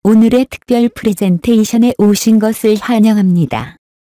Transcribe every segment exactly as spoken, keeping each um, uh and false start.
오늘의 특별 프레젠테이션에 오신 것을 환영합니다.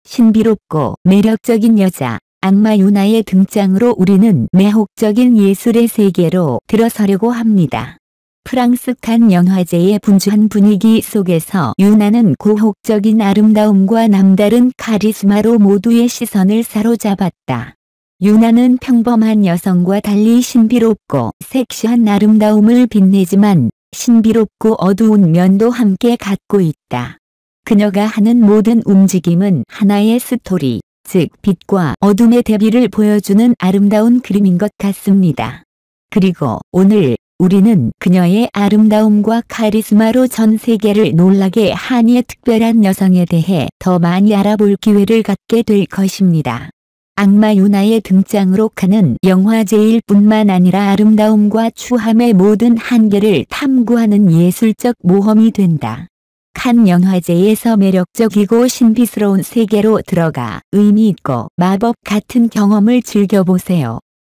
신비롭고 매력적인 여자, 악마 유나의 등장으로 우리는 매혹적인 예술의 세계로 들어서려고 합니다. 프랑스 칸 영화제의 분주한 분위기 속에서 유나는 고혹적인 아름다움과 남다른 카리스마로 모두의 시선을 사로잡았다. 유나는 평범한 여성과 달리 신비롭고 섹시한 아름다움을 빛내지만 신비롭고 어두운 면도 함께 갖고 있다. 그녀가 하는 모든 움직임은 하나의 스토리, 즉 빛과 어둠의 대비를 보여주는 아름다운 그림인 것 같습니다. 그리고 오늘 우리는 그녀의 아름다움과 카리스마로 전 세계를 놀라게 한 이 특별한 여성에 대해 더 많이 알아볼 기회를 갖게 될 것입니다. 악마 유나의 등장으로 칸은 영화제일 뿐만 아니라 아름다움과 추함의 모든 한계를 탐구하는 예술적 모험이 된다. 칸 영화제에서 매력적이고 신비스러운 세계로 들어가 의미 있고 마법 같은 경험을 즐겨보세요.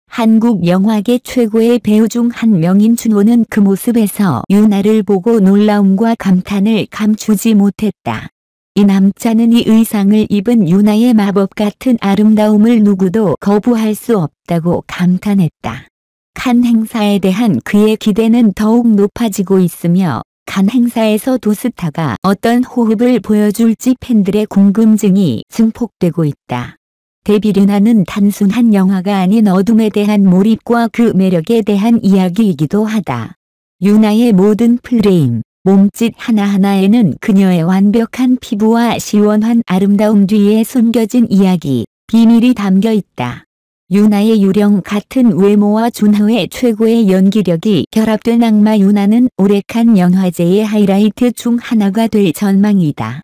한국 영화계 최고의 배우 중 한 명인 준호는 그 모습에서 유나를 보고 놀라움과 감탄을 감추지 못했다. 이 남자는 이 의상을 입은 유나의 마법 같은 아름다움을 누구도 거부할 수 없다고 감탄했다. 칸 행사에 대한 그의 기대는 더욱 높아지고 있으며 칸 행사에서도 스타가 어떤 호흡을 보여줄지 팬들의 궁금증이 증폭되고 있다. 데뷔 유나는 단순한 영화가 아닌 어둠에 대한 몰입과 그 매력에 대한 이야기이기도 하다. 유나의 모든 프레임, 몸짓 하나하나에는 그녀의 완벽한 피부와 시원한 아름다움 뒤에 숨겨진 이야기, 비밀이 담겨 있다. 유나의 유령 같은 외모와 준호의 최고의 연기력이 결합된 악마 유나는 올해 칸 영화제의 하이라이트 중 하나가 될 전망이다.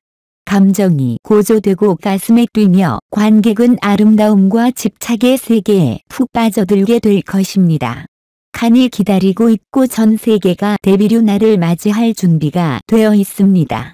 감정이 고조되고 가슴에 뛰며 관객은 아름다움과 집착의 세계에 푹 빠져들게 될 것입니다. 칸이 기다리고 있고 전 세계가 데뷔 유나를 맞이할 준비가 되어 있습니다.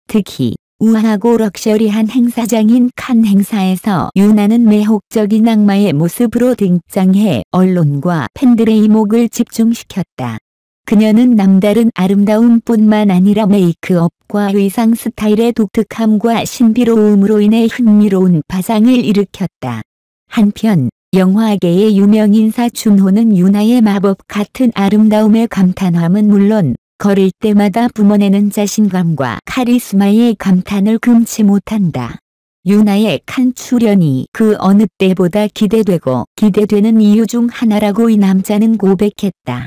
특히 우아하고 럭셔리한 행사장인 칸 행사에서 유나는 매혹적인 악마의 모습으로 등장해 언론과 팬들의 이목을 집중시켰다. 그녀는 남다른 아름다움뿐만 아니라 메이크업과 의상 스타일의 독특함과 신비로움으로 인해 흥미로운 파장을 일으켰다. 한편 영화계의 유명인사 준호는 유나의 마법 같은 아름다움의 감탄함은 물론 걸을 때마다 뿜어내는 자신감과 카리스마의 감탄을 금치 못한다. 유나의 칸 출연이 그 어느 때보다 기대되고 기대되는 이유 중 하나라고 이 남자는 고백했다.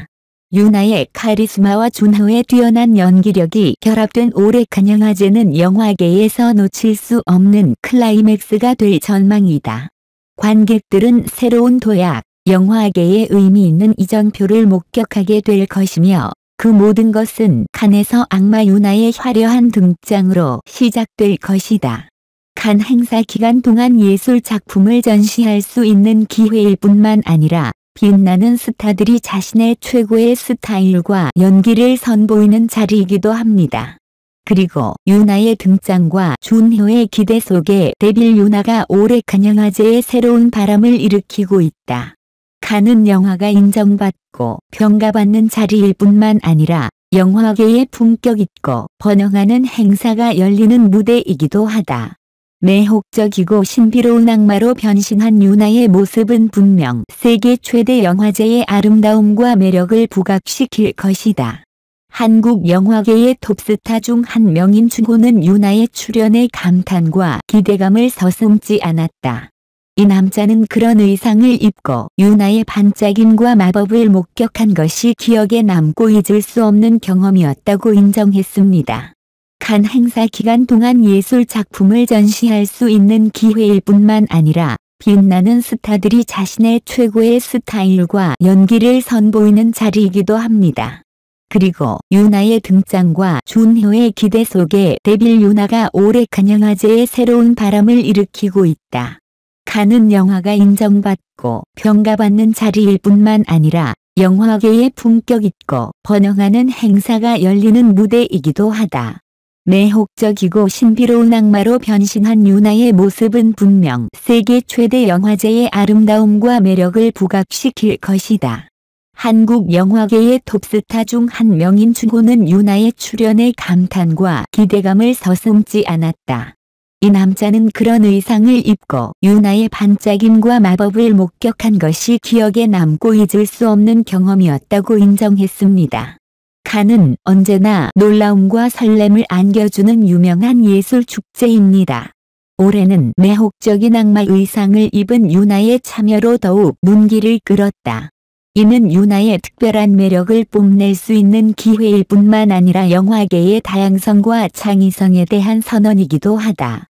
유나의 카리스마와 준호의 뛰어난 연기력이 결합된 올해 칸 영화제는 영화계에서 놓칠 수 없는 클라이맥스가 될 전망이다. 관객들은 새로운 도약, 영화계에 의미 있는 이정표를 목격하게 될 것이며 그 모든 것은 칸에서 악마 유나의 화려한 등장으로 시작될 것이다. 칸 행사 기간 동안 예술 작품을 전시할 수 있는 기회일 뿐만 아니라 빛나는 스타들이 자신의 최고의 스타일과 연기를 선보이는 자리이기도 합니다. 그리고 유나의 등장과 준호의 기대 속에 데뷔 유나가 올해 칸 영화제에 새로운 바람을 일으키고 있다. 칸은 영화가 인정받고 평가받는 자리일 뿐만 아니라 영화계의 품격 있고 번영하는 행사가 열리는 무대이기도 하다. 매혹적이고 신비로운 악마로 변신한 유나의 모습은 분명 세계 최대 영화제의 아름다움과 매력을 부각시킬 것이다. 한국 영화계의 톱스타 중 한 명인 준호는 유나의 출연에 감탄과 기대감을 서슴지 않았다. 이 남자는 그런 의상을 입고 유나의 반짝임과 마법을 목격한 것이 기억에 남고 잊을 수 없는 경험이었다고 인정했습니다. 칸 행사 기간 동안 예술 작품을 전시할 수 있는 기회일 뿐만 아니라 빛나는 스타들이 자신의 최고의 스타일과 연기를 선보이는 자리이기도 합니다. 그리고 유나의 등장과 준호의 기대 속에 데뷔 유나가 올해 칸 영화제에 새로운 바람을 일으키고 있다. 칸은 영화가 인정받고 평가받는 자리일 뿐만 아니라 영화계의 품격 있고 번영하는 행사가 열리는 무대이기도 하다. 매혹적이고 신비로운 악마로 변신한 유나의 모습은 분명 세계 최대 영화제의 아름다움과 매력을 부각시킬 것이다. 한국 영화계의 톱스타 중 한 명인 준호는 유나의 출연에 감탄과 기대감을 서슴지 않았다. 이 남자는 그런 의상을 입고 유나의 반짝임과 마법을 목격한 것이 기억에 남고 잊을 수 없는 경험이었다고 인정했습니다. 칸은 언제나 놀라움과 설렘을 안겨주는 유명한 예술 축제입니다. 올해는 매혹적인 악마 의상을 입은 유나의 참여로 더욱 눈길을 끌었다. 이는 유나의 특별한 매력을 뽐낼 수 있는 기회일 뿐만 아니라 영화계의 다양성과 창의성에 대한 선언이기도 하다.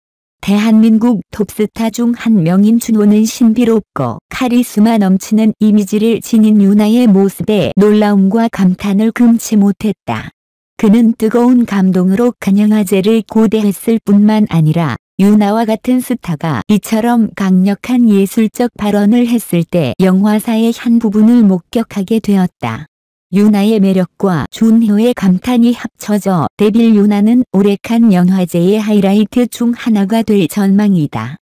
대한민국 톱스타 중 한 명인 준호는 신비롭고 카리스마 넘치는 이미지를 지닌 유나의 모습에 놀라움과 감탄을 금치 못했다. 그는 뜨거운 감동으로 칸영화제를 고대했을 뿐만 아니라 유나와 같은 스타가 이처럼 강력한 예술적 발언을 했을 때 영화사의 한 부분을 목격하게 되었다. 유나의 매력과 준호의 감탄이 합쳐져 데빌 유나는 올해 칸 영화제의 하이라이트 중 하나가 될 전망이다.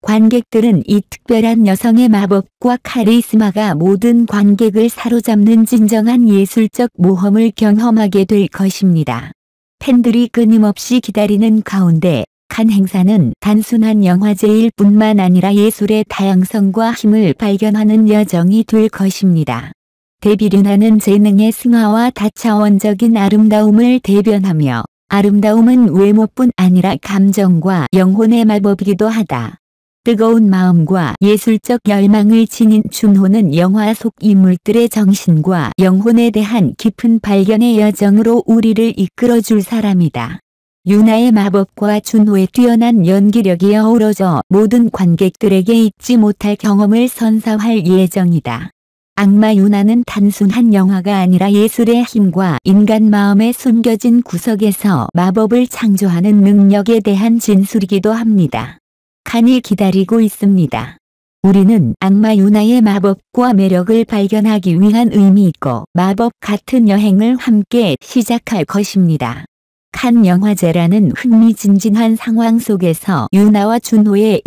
관객들은 이 특별한 여성의 마법과 카리스마가 모든 관객을 사로잡는 진정한 예술적 모험을 경험하게 될 것입니다. 팬들이 끊임없이 기다리는 가운데 칸 행사는 단순한 영화제일 뿐만 아니라 예술의 다양성과 힘을 발견하는 여정이 될 것입니다. 데빌 유나는 재능의 승화와 다차원적인 아름다움을 대변하며 아름다움은 외모뿐 아니라 감정과 영혼의 마법이기도 하다. 뜨거운 마음과 예술적 열망을 지닌 준호는 영화 속 인물들의 정신과 영혼에 대한 깊은 발견의 여정으로 우리를 이끌어줄 사람이다. 유나의 마법과 준호의 뛰어난 연기력이 어우러져 모든 관객들에게 잊지 못할 경험을 선사할 예정이다. 악마 유나는 단순한 영화가 아니라 예술의 힘과 인간 마음에 숨겨진 구석에서 마법을 창조하는 능력에 대한 진술이기도 합니다. 칸이 기다리고 있습니다. 우리는 악마 유나의 마법과 매력을 발견하기 위한 의미 있고 마법 같은 여행을 함께 시작할 것입니다. 칸 영화제라는 흥미진진한 상황 속에서 유나와 준호의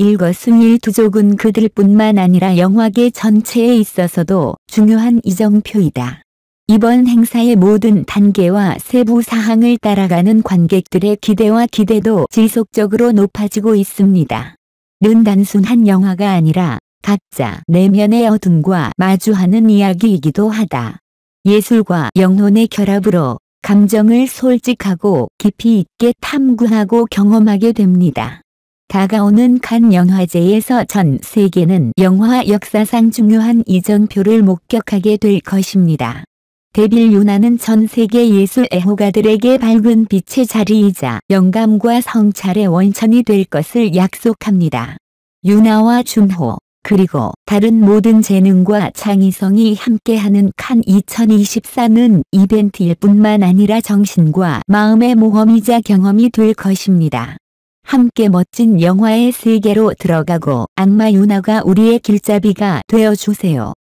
일거수일투족은 그들뿐만 아니라 영화계 전체에 있어서도 중요한 이정표이다. 이번 행사의 모든 단계와 세부 사항을 따라가는 관객들의 기대와 기대도 지속적으로 높아지고 있습니다. 는 단순한 영화가 아니라 각자 내면의 어둠과 마주하는 이야기이기도 하다. 예술과 영혼의 결합으로 감정을 솔직하고 깊이 있게 탐구하고 경험하게 됩니다. 다가오는 칸 영화제에서 전 세계는 영화 역사상 중요한 이정표를 목격하게 될 것입니다. 데빌 유나는 전 세계 예술 애호가들에게 밝은 빛의 자리이자 영감과 성찰의 원천이 될 것을 약속합니다. 유나와 준호 그리고 다른 모든 재능과 창의성이 함께하는 칸 이천이십사는 이벤트일 뿐만 아니라 정신과 마음의 모험이자 경험이 될 것입니다. 함께 멋진 영화의 세계로 들어가고 악마 유나가 우리의 길잡이가 되어주세요.